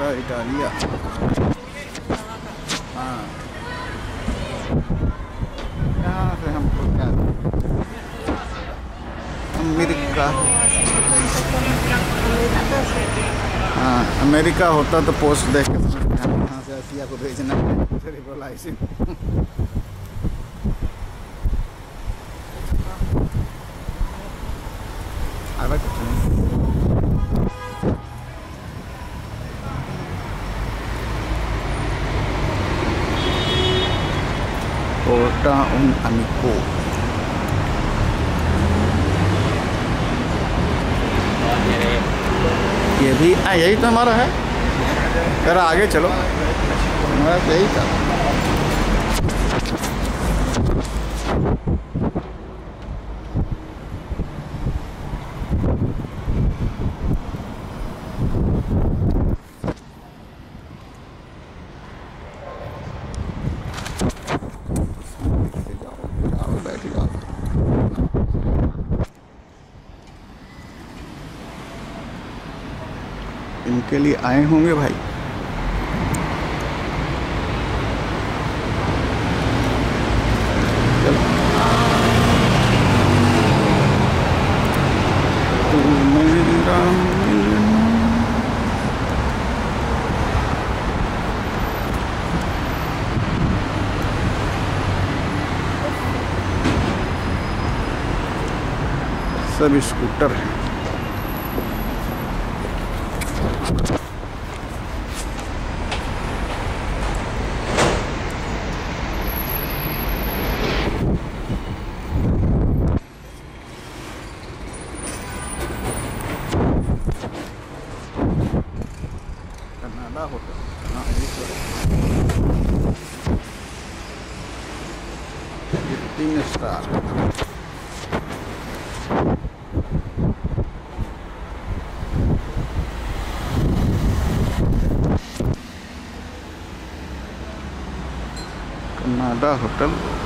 Italia. हाँ, यहाँ से हमको क्या अमेरिका। हाँ, अमेरिका होता तो पोस्ट देख के समझते हैं यहाँ से एशिया को भेजना है। Porta un amico। ये भी यही तो हमारा है। जरा आगे चलो, हमारा तो यही था। इनके लिए आए होंगे भाई। चलो सब स्कूटर हैं। होटल, हाँ, 3 स्टार। Canada hotel.